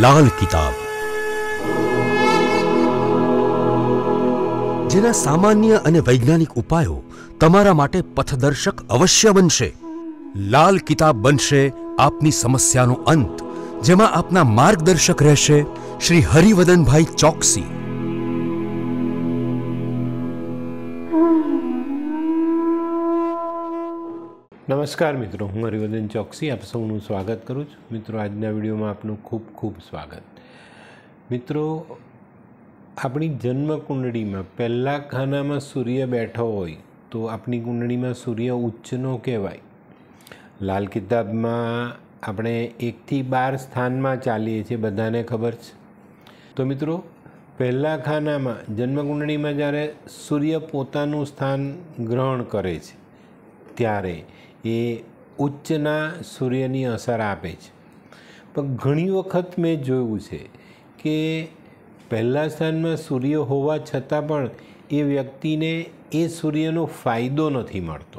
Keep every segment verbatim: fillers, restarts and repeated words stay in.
લાલ કિતાબ, જેના સામાન્ય અને વૈજ્ઞાનિક ઉપાયો તમારા માટે પથદર્શક અવશ્ય બનશે. લાલ કિતાબ બનશે આપની સમસ્યાનો અંત, જેમાં આપના માર્ગદર્શક રહેશે શ્રી હરિવદનભાઈ ચોકસી. નમસ્કાર મિત્રો, હું હરિવદન ચોકસી આપ સૌનું સ્વાગત કરું છું. મિત્રો, આજના વિડીયોમાં આપનું ખૂબ ખૂબ સ્વાગત. મિત્રો, આપણી જન્મ કુંડળીમાં પહેલા ખાનામાં સૂર્ય બેઠો હોય તો આપણી કુંડળીમાં સૂર્ય ઉચ્ચનો કહેવાય. લાલ કિતાબમાં આપણે એકથી બાર સ્થાનમાં ચાલીએ છીએ, બધાને ખબર છે. તો મિત્રો, પહેલા ખાનામાં જન્મ કુંડળીમાં જ્યારે સૂર્ય પોતાનું સ્થાન ગ્રહણ કરે છે ત્યારે એ ઉચ્ચના સૂર્યની અસર આપે છે. પણ ઘણી વખત મેં જોયું છે કે પહેલા સ્થાનમાં સૂર્ય હોવા છતાં પણ એ વ્યક્તિને એ સૂર્યનો ફાયદો નથી મળતો.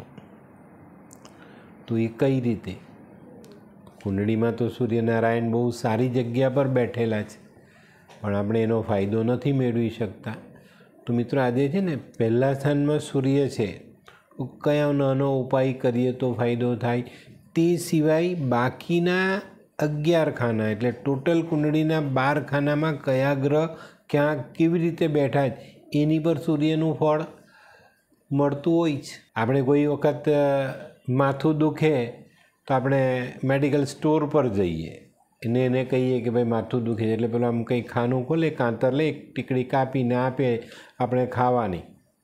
તો એ કઈ રીતે? કુંડળીમાં તો સૂર્યનારાયણ બહુ સારી જગ્યા પર બેઠેલા છે, પણ આપણે એનો ફાયદો નથી મેળવી શકતા. તો મિત્રો, આજે છે ને પહેલા સ્થાનમાં સૂર્ય છે, કયા નાનો ઉપાય કરીએ તો ફાયદો થાય, તે સિવાય બાકીના અગિયાર ખાના એટલે ટોટલ કુંડળીના બાર ખાનામાં કયા ગ્રહ ક્યાં કેવી રીતે બેઠા છે એની પર સૂર્યનું ફળ મળતું હોય છે. આપણે કોઈ વખત માથું દુખે તો આપણે મેડિકલ સ્ટોર પર જઈએ અને એને કહીએ કે ભાઈ માથું દુખે છે, એટલે પેલો આમ કંઈ ખાનું ખોલે, કાંતર લે, ટીકડી કાપીને આપે આપણે ખાવાની.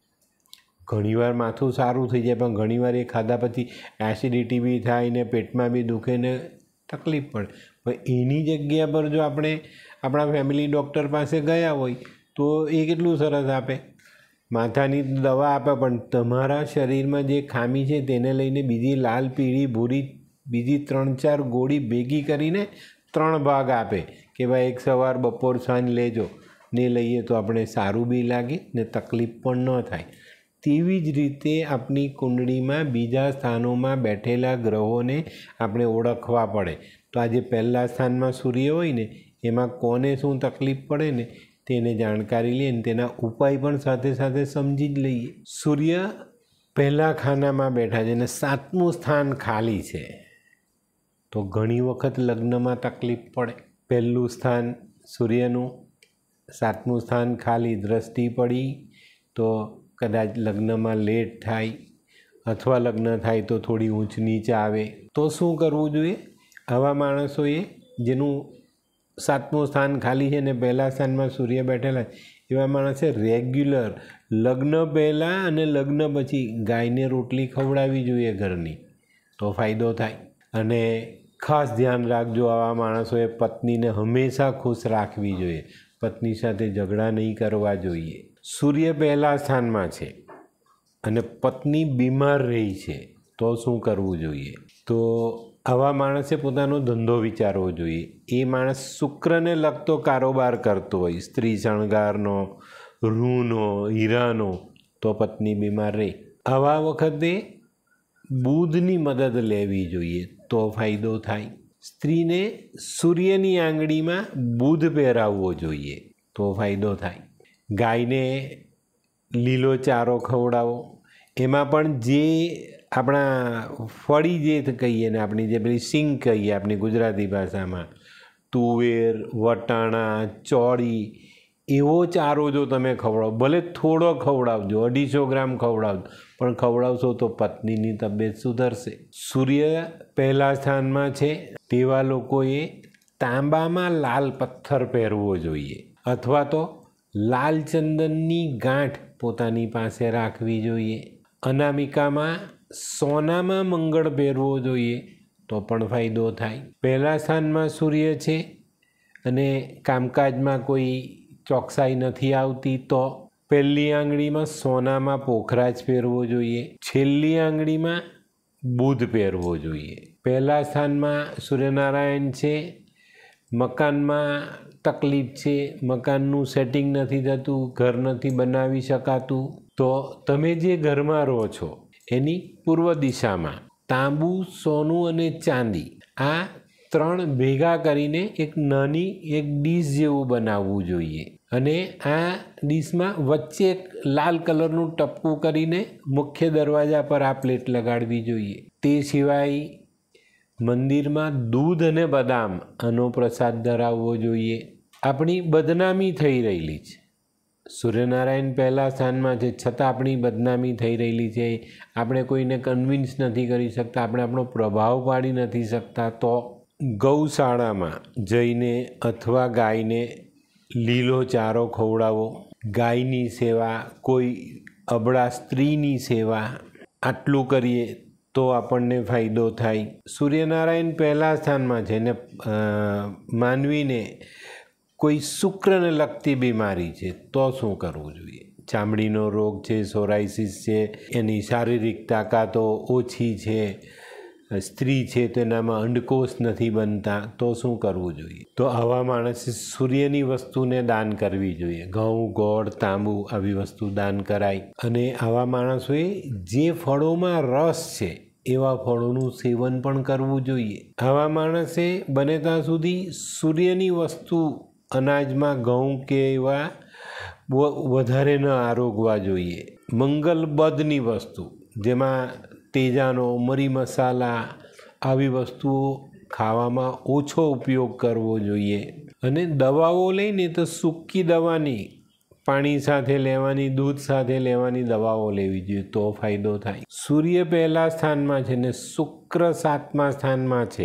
ઘણીવાર માથું સારું થઈ જાય, પણ ઘણીવાર એ ખાધા પછી એસિડિટી બી થાય ને પેટમાં બી દુખે ને તકલીફ પડે. પણ એની જગ્યા પર જો આપણે આપણા ફેમિલી ડૉક્ટર પાસે ગયા હોય તો એ કેટલું સરસ આપે, માથાની દવા આપે, પણ તમારા શરીરમાં જે ખામી છે તેને લઈને બીજી લાલ, પીળી, ભૂરી બીજી ત્રણ ચાર ગોળી ભેગી કરીને ત્રણ ભાગ આપે કે ભાઈ એક સવાર, બપોર, સાંજ લેજો. ને લઈએ તો આપણે સારું બી લાગે ને તકલીફ પણ ન થાય. તેવી જ રીતે આપણી કુંડળીમાં બીજા સ્થાનોમાં બેઠેલા ગ્રહોને આપણે ઓળખવા પડે. તો આજે પહેલાં સ્થાનમાં સૂર્ય હોય ને એમાં કોને શું તકલીફ પડે ને તેને જાણકારી લઈએ ને તેના ઉપાય પણ સાથે સાથે સમજી જ લઈએ. સૂર્ય પહેલાં ખાનામાં બેઠા છે અને સાતમું સ્થાન ખાલી છે તો ઘણી વખત લગ્નમાં તકલીફ પડે. પહેલું સ્થાન સૂર્યનું, સાતમું સ્થાન ખાલી, દ્રષ્ટિ પડી તો કદાચ લગ્નમાં લેટ થાય અથવા લગ્ન થાય તો થોડી ઊંચ નીચ આવે. તો શું કરવું જોઈએ? આવા માણસોએ જેનું સાતમું સ્થાન ખાલી છે ને પહેલાં સ્થાનમાં સૂર્ય બેઠેલા એવા માણસે રેગ્યુલર લગ્ન પહેલાં અને લગ્ન પછી ગાયને રોટલી ખવડાવવી જોઈએ ઘરની, તો ફાયદો થાય. અને ખાસ ધ્યાન રાખજો, આવા માણસોએ પત્નીને હંમેશા ખુશ રાખવી જોઈએ, પત્ની સાથે ઝઘડા નહીં કરવા જોઈએ. સૂર્ય પહેલાં સ્થાનમાં છે અને પત્ની બીમાર રહી છે તો શું કરવું જોઈએ? તો આવા માણસે પોતાનો ધંધો વિચારવો જોઈએ. એ માણસ શુક્રને લગતો કારોબાર કરતો હોય, સ્ત્રી શણગારનો, રૂનો, હીરાનો, તો પત્ની બીમાર રહે. આવા વખતે બુધની મદદ લેવી જોઈએ તો ફાયદો થાય. સ્ત્રીને સૂર્યની આંગળીમાં બુધ પહેરાવવો જોઈએ તો ફાયદો થાય. ગાયને લીલો ચારો ખવડાવો, એમાં પણ જે આપણા ફળી જે કહીએ ને આપણી જે પેલી સિંગ કહીએ આપણી ગુજરાતી ભાષામાં, તુવેર, વટાણા, ચોળી, એવો ચારો જો તમે ખવડાવો, ભલે થોડો ખવડાવજો, અઢીસો ગ્રામ ખવડાવજો, પણ ખવડાવશો તો પત્નીની તબિયત સુધરશે. સૂર્ય પહેલા સ્થાનમાં છે તેવા લોકોએ તાંબામાં લાલ પથ્થર પહેરવો જોઈએ અથવા તો લાલ ચંદનની ગાંઠ પોતાની પાસે રાખવી જોઈએ. અનામિકામાં સોનામાં મંગળ પહેરવો જોઈએ તો પણ ફાયદો થાય. પહેલા સ્થાનમાં સૂર્ય છે અને કામકાજમાં કોઈ ચોકસાઈ નથી આવતી તો પહેલી આંગળીમાં સોનામાં પોખરાજ પહેરવો જોઈએ, છેલ્લી આંગળીમાં બુધ પહેરવો જોઈએ. પહેલા સ્થાનમાં સૂર્યનારાયણ છે, મકાનમાં તકલીફ છે, મકાનનું સેટિંગ નથી થતું, ઘર નથી બનાવી શકાતું, તો તમે જે ઘરમાં રહો છો એની પૂર્વ દિશામાં તાંબુ, સોનું અને ચાંદી આ ત્રણ ભેગા કરીને એક નાની એક ડીશ જેવું બનાવવું જોઈએ અને આ ડીશમાં વચ્ચે એક લાલ કલરનું ટપકું કરીને મુખ્ય દરવાજા પર આ પ્લેટ લગાડવી જોઈએ. તે સિવાય મંદિરમાં દૂધ અને બદામ આનો પ્રસાદ ધરાવવો જોઈએ. આપણી બદનામી થઈ રહેલી છે, સૂર્યનારાયણ પહેલાં સ્થાનમાં છે છતાં આપણી બદનામી થઈ રહેલી છે, આપણે કોઈને કન્વિન્સ નથી કરી શકતા, આપણે આપણો પ્રભાવ પાડી નથી શકતા, તો ગૌશાળામાં જઈને અથવા ગાયને લીલો ચારો ખવડાવો, ગાયની સેવા, કોઈ અબળા સ્ત્રીની સેવા, આટલું કરીએ તો આપણને ફાયદો થાય. સૂર્યનારાયણ પહેલાં સ્થાનમાં છે ને માનવીને કોઈ શુક્રને લગતી બીમારી છે તો શું કરવું જોઈએ? ચામડીનો રોગ છે, સોરાઇસિસ છે, એની શારીરિક તાકાતો ઓછી છે, સ્ત્રી છે તેનામાં અંડકોષ નથી બનતા તો શું કરવું જોઈએ? તો આવા માણસે સૂર્યની વસ્તુને દાન કરવી જોઈએ. ઘઉં, ગોળ, તાંબુ આવી વસ્તુ દાન કરાય. અને આવા માણસોએ જે ફળોમાં રસ છે એવા ફળોનું સેવન પણ કરવું જોઈએ. આવા માણસે બને ત્યાં સુધી સૂર્યની વસ્તુ અનાજમાં ઘઉં કે એવા વધારે ન આરોગવા જોઈએ. મંગલ બદની વસ્તુ જેમાં તેજાનો, મરી મસાલા આવી વસ્તુઓ ખાવામાં ઓછો ઉપયોગ કરવો જોઈએ. અને દવાઓ લઈને તો સૂકી દવાની, પાણી સાથે લેવાની, દૂધ સાથે લેવાની દવાઓ લેવી જોઈએ તો ફાયદો થાય. સૂર્ય પહેલા સ્થાનમાં છે ને શુક્ર સાતમા સ્થાનમાં છે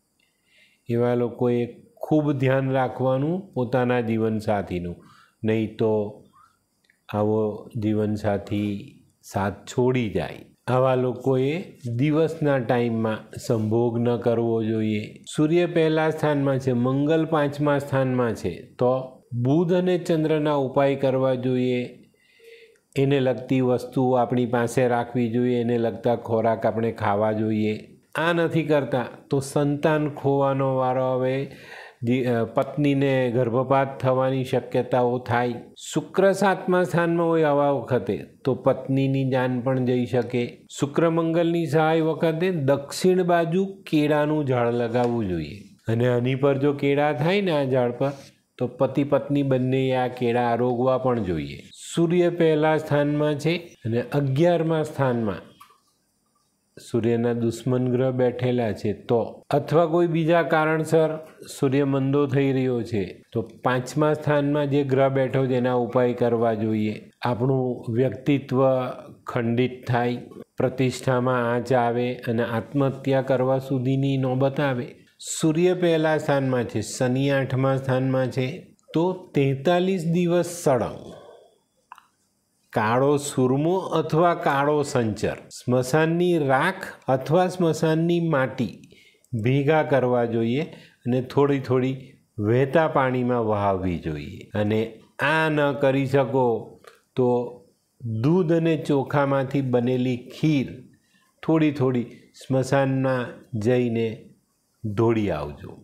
એવા લોકોએ ખૂબ ધ્યાન રાખવાનું પોતાના જીવનસાથીનું, નહીં તો આવો જીવનસાથી સાથ છોડી જાય. આવા લોકોએ દિવસના ટાઈમમાં સંભોગ ન કરવો જોઈએ. સૂર્ય પહેલા સ્થાનમાં છે, મંગલ પાંચમા સ્થાનમાં છે તો બુધ અને ચંદ્રના ઉપાય કરવા જોઈએ. એને લગતી વસ્તુઓ આપણી પાસે રાખવી જોઈએ, એને લગતા ખોરાક આપણે ખાવા જોઈએ. આ નથી કરતા તો સંતાન ખોવાનો વારો આવે, પત્નીને ગર્ભપાત થવાની શક્યતાઓ થાય. શુક્ર સાતમા સ્થાનમાં હોય આવા વખતે તો પત્નીની જાન પણ જઈ શકે. શુક્ર મંગલની સહાય વખતે દક્ષિણ બાજુ કેળાનું ઝાડ લગાવવું જોઈએ. અને આની પર જો કેળા થાય ને આ ઝાડ પર તો પતિ પત્ની બંને આ કેળા આરોગવા પણ જોઈએ. સૂર્ય પહેલા સ્થાનમાં છે અને અગિયારમા સ્થાનમાં સૂર્યના દુશ્મન ગ્રહ બેઠેલા છે તો, અથવા કોઈ બીજા કારણસર સૂર્ય મંદો થઈ રહ્યો છે તો પાંચમા સ્થાનમાં જે ગ્રહ બેઠો છે એના ઉપાય કરવા જોઈએ. આપણું વ્યક્તિત્વ ખંડિત થાય, પ્રતિષ્ઠામાં આંચ આવે અને આત્મહત્યા કરવા સુધીની નોબત આવે. સૂર્ય પહેલા સ્થાનમાં છે, શનિ આઠમા સ્થાનમાં છે તો તેતાલીસ દિવસ સળંગ કાળો સુરમો અથવા કાળો સંચર, સ્મશાનની રાખ અથવા સ્મશાનની માટી ભેગા કરવા જોઈએ અને થોડી થોડી વહેતા પાણીમાં વહાવવી જોઈએ. અને આ ન કરી શકો તો દૂધ અને ચોખામાંથી બનેલી ખીર થોડી થોડી સ્મશાનમાં જઈને ઢોળી આવજો.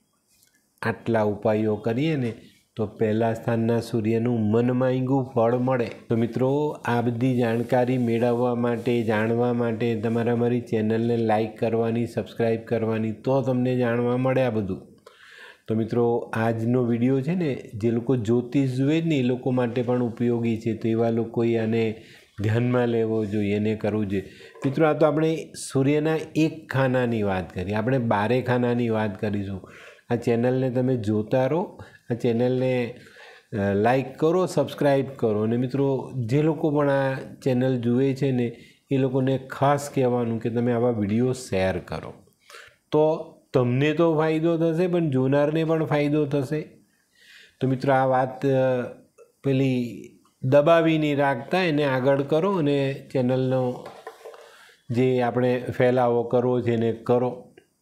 આટલા ઉપાયો કરીએ ને તો પહેલા સ્થાનના સૂર્યનું મનમાંગ્યું ફળ મળે. તો મિત્રો, આ બધી જાણકારી મેળવવા માટે, જાણવા માટે તમારે અમારી ચેનલને લાઈક કરવાની, સબસ્ક્રાઈબ કરવાની, તો તમને જાણવા મળે આ બધું. તો મિત્રો, આજનો વિડીયો છે ને જે લોકો જ્યોતિષ જુએ ને એ લોકો માટે પણ ઉપયોગી છે, તો એવા લોકોએ આને ધ્યાનમાં લેવો જોઈએ, એને કરવું જોઈએ. મિત્રો, આ તો આપણે સૂર્યના એક ખાનાની વાત કરી, આપણે બારે ખાનાની વાત કરીશું. આ ચેનલને તમે જોતા રહો, આ ચેનલને લાઈક કરો, સબસ્ક્રાઈબ કરો. અને મિત્રો, જે લોકો પણ આ ચેનલ જુએ છે ને એ લોકોને ખાસ કહેવાનું કે તમે આવા વિડીયો શેર કરો, તો તમને તો ફાયદો થશે પણ જોનારને પણ ફાયદો થશે. તો મિત્રો, આ વાત પેલી દબાવી નહીં રાખતા, એને આગળ કરો અને ચેનલનો જે આપણે ફેલાવો કરવો છે એને કરો,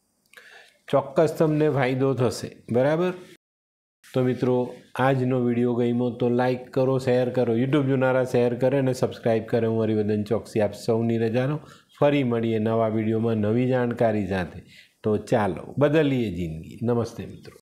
ચોક્કસ તમને ફાયદો થશે. બરાબર? તો મિત્રો, આજનો વિડીયો ગમ્યો તો લાઈક કરો, શેર કરો, યુટ્યુબ જોનારા શેર કરે અને સબસ્ક્રાઈબ કરે. હું હરિવર્ધન ચોકસી આપ સૌની રજાનો. ફરી મળીએ નવા વિડીયોમાં નવી જાણકારી સાથે. તો ચાલો બદલીએ જિંદગી. નમસ્તે મિત્રો.